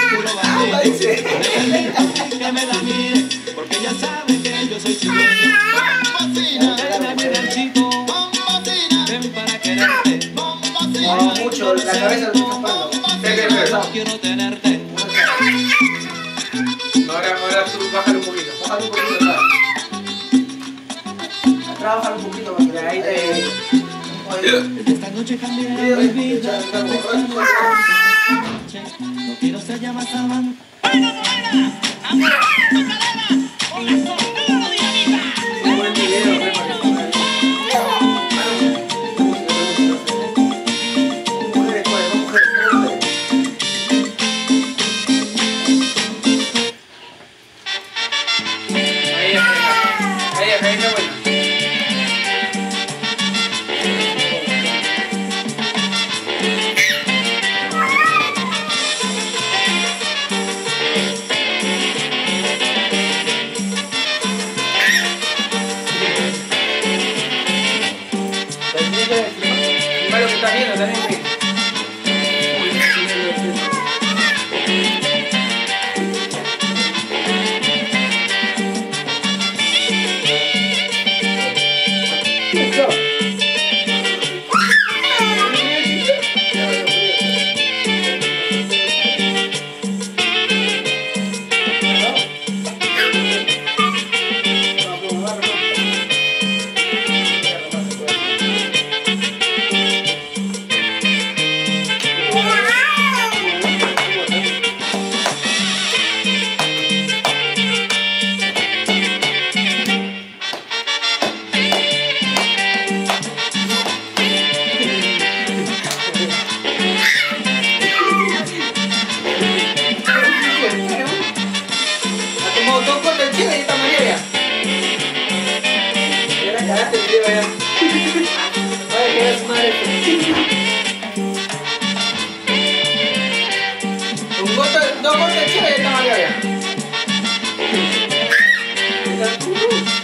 agua, dice. Que me la mire, porque ella sabe que yo soy su dueño. Que me mire el chico, ven para quererte. No, mucho, la cabeza lo estoy chupando. Quiero tenerte. Ahora tú bájale un poquito. Bájale un poquito atrás. Atrás bájale un poquito para que ahí te... Esta noche cambié mi vida. No quiero ser ya más amante. ¡Baila, baila! ¡Amor, tu cadera! ¡Con la sonora dinamita! Un buen video, Primero que estás viendo también. Dos cortes de chile y esta manera ya. Ya la cagaste el video ya. Vaya que es madre. Dos cortes de chile y esta manera ya.